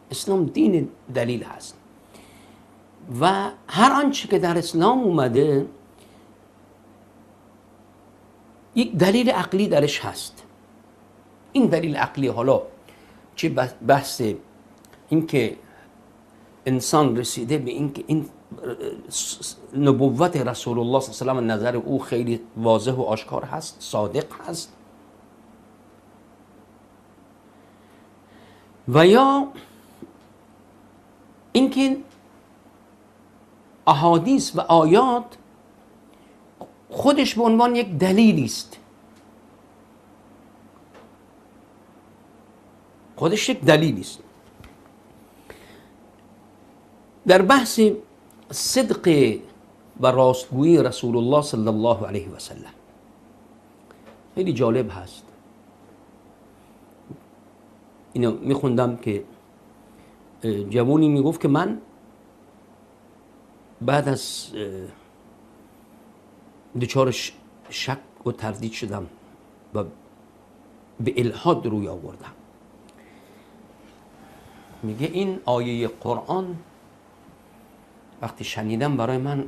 اسلام دین دلیل هست و هر آنچه که در اسلام اومده یک دلیل عقلی درش هست. این دلیل عقلی حالا چه بحث این که انسان رسیده به این که این نبوت رسول الله صلی الله علیه و نظر او خیلی واضح و آشکار هست، صادق هست، و یا اینکه احادیث و آیات خودش به عنوان یک دلیلی است، خودش یک دلیلی است. در بحث صدق و راستگویی رسول الله صلی الله علیه و سلم خیلی جالب هست. اینو میخوندم که جوانی میگفت که من بعد از دچار شک و تردید شدم و به الحاد روی آوردم. میگه این آیه قرآن وقتی شنیدم برای من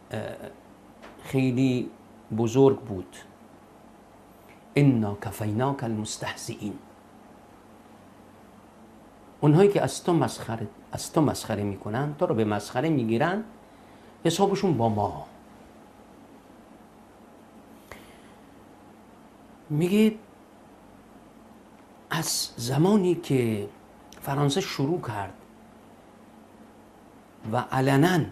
خیلی بزرگ بود. انا کفیناک المستهزئین، اونهایی که از تو مسخره میکنن، تو رو به مسخره میگیرن، حسابشون با ما. میگه از زمانی که فرانسه شروع کرد و علنا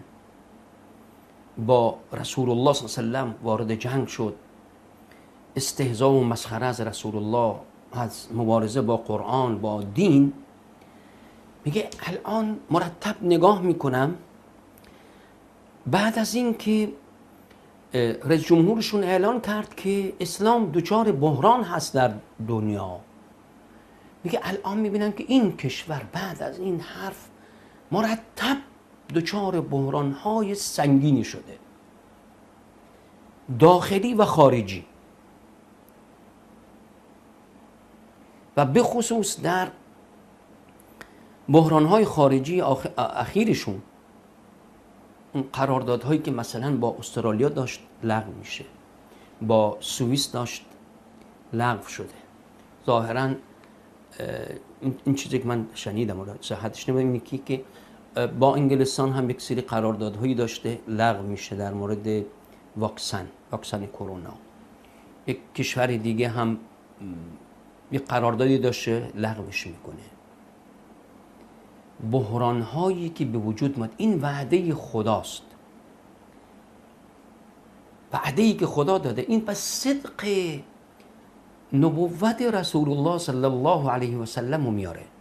با رسول الله صلی الله علیه و وارد جنگ شد، استهزا و مسخره از رسول الله، از مبارزه با قرآن، با دین، میگه الان مرتب نگاه میکنم بعد از این که رئیس جمهورشون اعلان کرد که اسلام دچار بحران هست در دنیا، میگه الان میبینم که این کشور بعد از این حرف مرتب دچار بحران‌های سنگینی شده، داخلی و خارجی، و به خصوص در بحران‌های خارجی اخیرشون اون قراردادهایی که مثلا با استرالیا داشت لغو میشه، با سوئیس داشت لغو شده. ظاهراً این چیزی که من شنیدم ولی صحتش نمیدونم که با انگلستان هم یک سری قراردادهایی داشته لغو میشه در مورد واکسن کرونا. یک کشور دیگه هم یک قراردادی داشته لغوش میکنه. بحران‌هایی که به وجود اومد، این وعده خداست، وعده‌ای که خدا داده، این پس صدق نبوت رسول الله صلی الله علیه و سلم میاره.